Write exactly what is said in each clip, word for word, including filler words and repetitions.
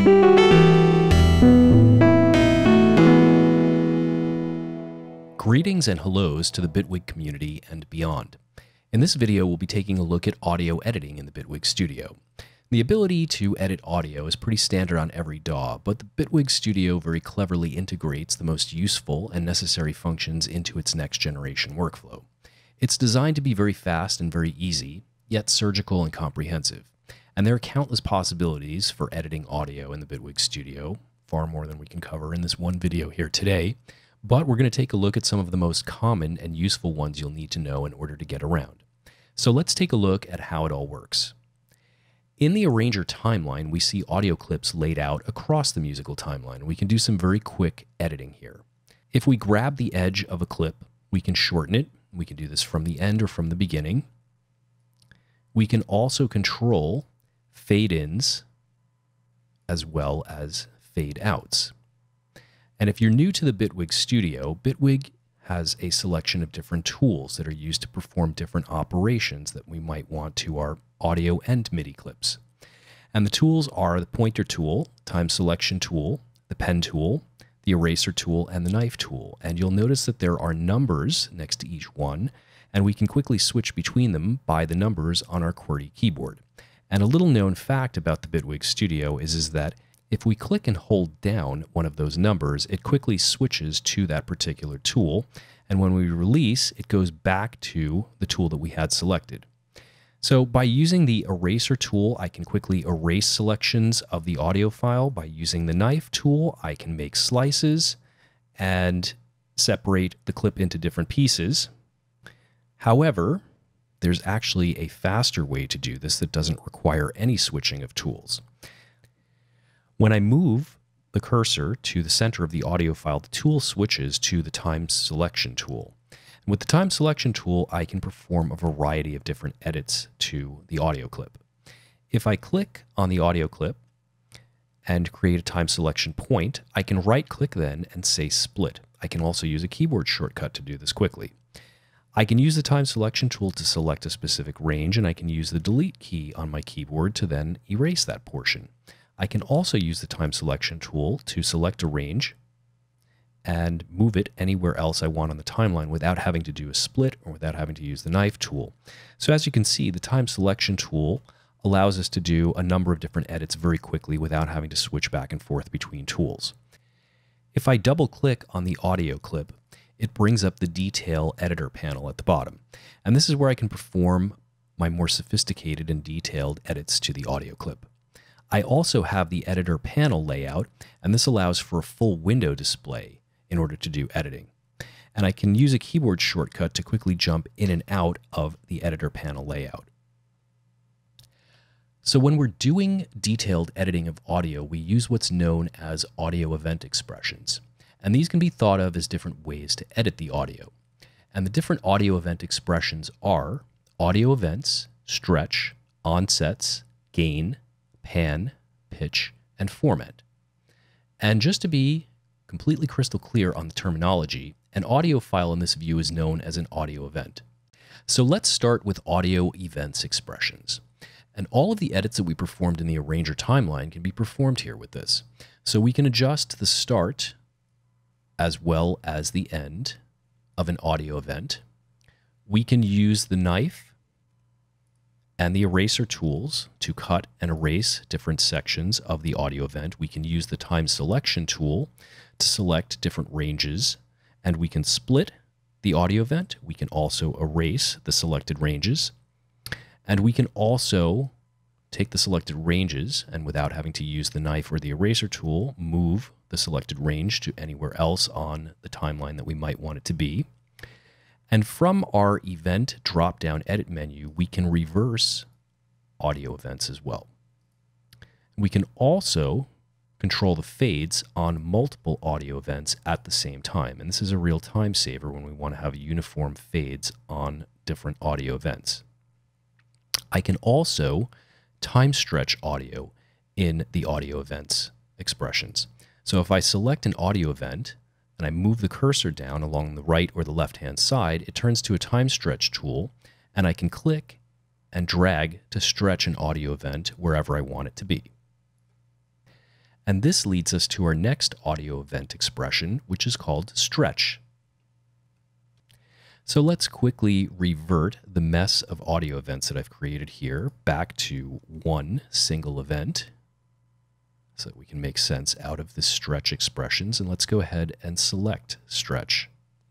Greetings and hellos to the Bitwig community and beyond. In this video, we'll be taking a look at audio editing in the Bitwig Studio. The ability to edit audio is pretty standard on every D A W, but the Bitwig Studio very cleverly integrates the most useful and necessary functions into its next generation workflow. It's designed to be very fast and very easy, yet surgical and comprehensive. And there are countless possibilities for editing audio in the Bitwig Studio, far more than we can cover in this one video here today. But we're going to take a look at some of the most common and useful ones you'll need to know in order to get around. So let's take a look at how it all works. In the arranger timeline, we see audio clips laid out across the musical timeline. We can do some very quick editing here. If we grab the edge of a clip, we can shorten it. We can do this from the end or from the beginning. We can also control fade-ins as well as fade-outs. And if you're new to the Bitwig Studio, Bitwig has a selection of different tools that are used to perform different operations that we might want to our audio and MIDI clips. And the tools are the pointer tool, time selection tool, the pen tool, the eraser tool, and the knife tool. And you'll notice that there are numbers next to each one, and we can quickly switch between them by the numbers on our QWERTY keyboard. And a little known fact about the Bitwig Studio is, is that if we click and hold down one of those numbers, it quickly switches to that particular tool. And when we release, it goes back to the tool that we had selected. So by using the eraser tool, I can quickly erase selections of the audio file. By using the knife tool, I can make slices and separate the clip into different pieces. However, there's actually a faster way to do this that doesn't require any switching of tools. When I move the cursor to the center of the audio file, the tool switches to the time selection tool. And with the time selection tool, I can perform a variety of different edits to the audio clip. If I click on the audio clip and create a time selection point, I can right-click then and say split. I can also use a keyboard shortcut to do this quickly. I can use the time selection tool to select a specific range, and I can use the delete key on my keyboard to then erase that portion. I can also use the time selection tool to select a range and move it anywhere else I want on the timeline without having to do a split or without having to use the knife tool. So as you can see, the time selection tool allows us to do a number of different edits very quickly without having to switch back and forth between tools. If I double click on the audio clip, it brings up the detail editor panel at the bottom. And this is where I can perform my more sophisticated and detailed edits to the audio clip. I also have the editor panel layout, and this allows for a full window display in order to do editing. And I can use a keyboard shortcut to quickly jump in and out of the editor panel layout. So when we're doing detailed editing of audio, we use what's known as audio event expressions. And these can be thought of as different ways to edit the audio. And the different audio event expressions are audio events, stretch, onsets, gain, pan, pitch, and format. And just to be completely crystal clear on the terminology, an audio file in this view is known as an audio event. So let's start with audio events expressions. And all of the edits that we performed in the arranger timeline can be performed here with this. So we can adjust the start as well as the end of an audio event. We can use the knife and the eraser tools to cut and erase different sections of the audio event. We can use the time selection tool to select different ranges, and we can split the audio event. We can also erase the selected ranges, and we can also take the selected ranges and, without having to use the knife or the eraser tool, move the selected range to anywhere else on the timeline that we might want it to be. And from our event drop-down edit menu, we can reverse audio events as well. We can also control the fades on multiple audio events at the same time. And this is a real time saver when we want to have uniform fades on different audio events. I can also time stretch audio in the audio events expressions. So if I select an audio event and I move the cursor down along the right or the left-hand side, it turns to a time stretch tool, and I can click and drag to stretch an audio event wherever I want it to be. And this leads us to our next audio event expression, which is called stretch. So let's quickly revert the mess of audio events that I've created here back to one single event so that we can make sense out of the stretch expressions. And let's go ahead and select stretch.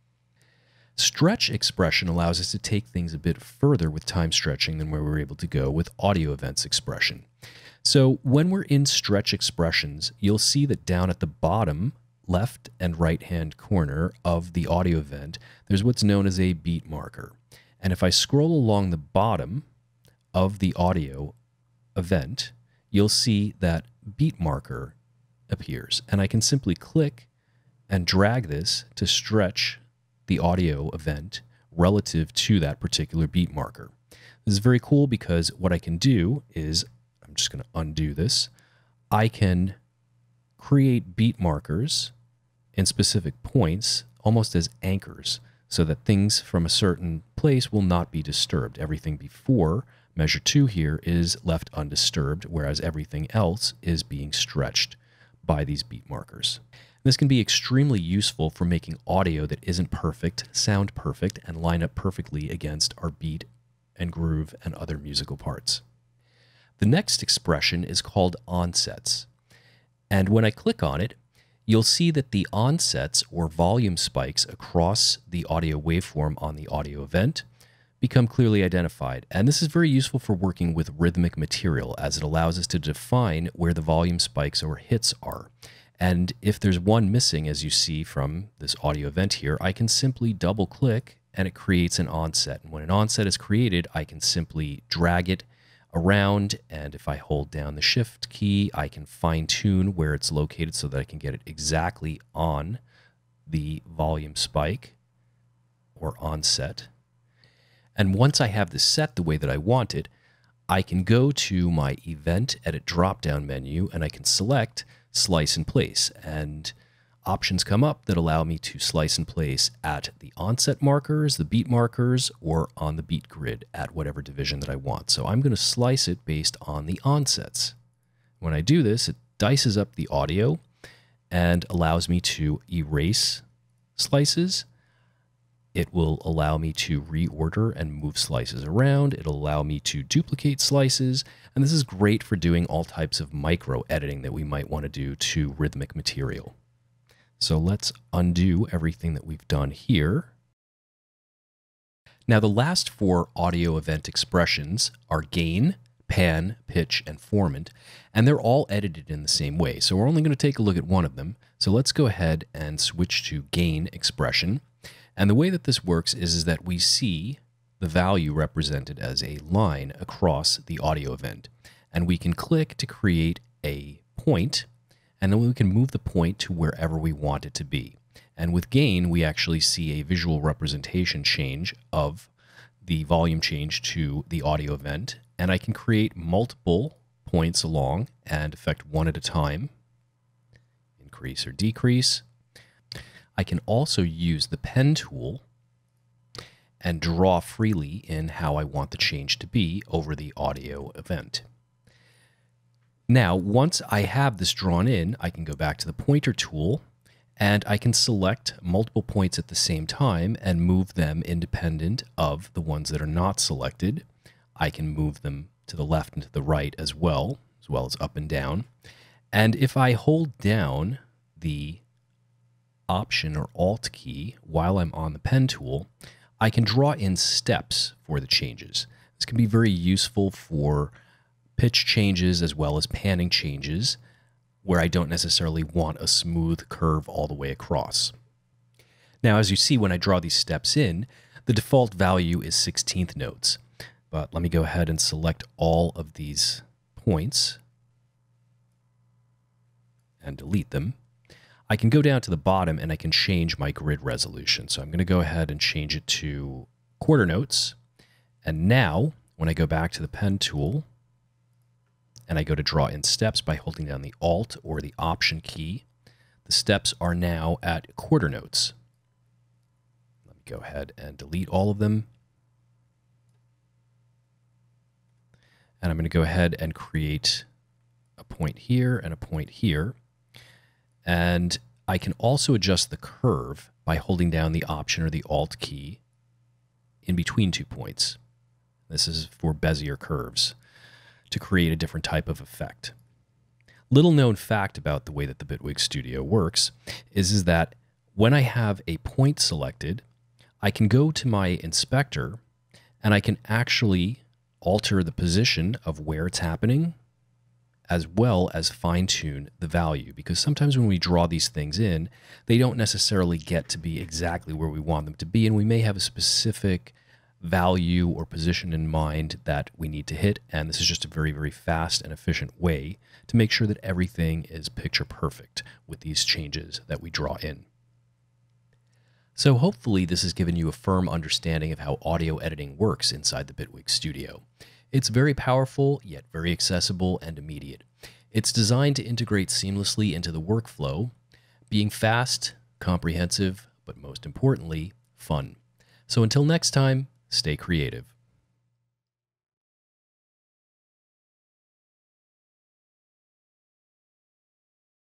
Stretch expression allows us to take things a bit further with time stretching than where we were able to go with audio events expression. So when we're in stretch expressions, you'll see that down at the bottom left and right hand corner of the audio event, there's what's known as a beat marker. And if I scroll along the bottom of the audio event, you'll see that beat marker appears. And I can simply click and drag this to stretch the audio event relative to that particular beat marker. This is very cool because what I can do is, I'm just going to undo this, I can create beat markers in specific points almost as anchors so that things from a certain place will not be disturbed. Everything before measure two here is left undisturbed, whereas everything else is being stretched by these beat markers. This can be extremely useful for making audio that isn't perfect sound perfect and line up perfectly against our beat and groove and other musical parts. The next expression is called onsets. And when I click on it, you'll see that the onsets or volume spikes across the audio waveform on the audio event become clearly identified. And this is very useful for working with rhythmic material as it allows us to define where the volume spikes or hits are. And if there's one missing, as you see from this audio event here, I can simply double click and it creates an onset. And when an onset is created, I can simply drag it around, and if I hold down the shift key, I can fine tune where it's located so that I can get it exactly on the volume spike or onset. And once I have this set the way that I want it, I can go to my event edit drop-down menu and I can select slice and place, and options come up that allow me to slice and place at the onset markers, the beat markers, or on the beat grid at whatever division that I want. So I'm going to slice it based on the onsets. When I do this, it dices up the audio and allows me to erase slices. It will allow me to reorder and move slices around. It'll allow me to duplicate slices. And this is great for doing all types of micro editing that we might want to do to rhythmic material. So let's undo everything that we've done here. Now the last four audio event expressions are gain, pan, pitch, and formant, and they're all edited in the same way. So we're only going to take a look at one of them. So let's go ahead and switch to gain expression. And the way that this works is, is that we see the value represented as a line across the audio event. And we can click to create a point, and then we can move the point to wherever we want it to be. And with gain, we actually see a visual representation change of the volume change to the audio event. And I can create multiple points along and affect one at a time, increase or decrease. I can also use the pen tool and draw freely in how I want the change to be over the audio event. Now, once I have this drawn in, I can go back to the pointer tool and I can select multiple points at the same time and move them independent of the ones that are not selected. I can move them to the left and to the right as well, as well as up and down. And if I hold down the Option or Alt key while I'm on the pen tool, I can draw in steps for the changes. This can be very useful for pitch changes as well as panning changes where I don't necessarily want a smooth curve all the way across. Now, as you see, when I draw these steps in, the default value is sixteenth notes. But let me go ahead and select all of these points and delete them. I can go down to the bottom and I can change my grid resolution. So I'm going to go ahead and change it to quarter notes. And now, when I go back to the pen tool and I go to draw in steps by holding down the Alt or the Option key, the steps are now at quarter notes. Let me go ahead and delete all of them. And I'm going to go ahead and create a point here and a point here. And I can also adjust the curve by holding down the Option or the Alt key in between two points. This is for Bezier curves to create a different type of effect. Little known fact about the way that the Bitwig Studio works is, is that when I have a point selected, I can go to my inspector and I can actually alter the position of where it's happening, as well as fine-tune the value. Because sometimes when we draw these things in, they don't necessarily get to be exactly where we want them to be, and we may have a specific value or position in mind that we need to hit, and this is just a very, very fast and efficient way to make sure that everything is picture perfect with these changes that we draw in. So hopefully this has given you a firm understanding of how audio editing works inside the Bitwig Studio. It's very powerful, yet very accessible and immediate. It's designed to integrate seamlessly into the workflow, being fast, comprehensive, but most importantly, fun. So until next time, stay creative.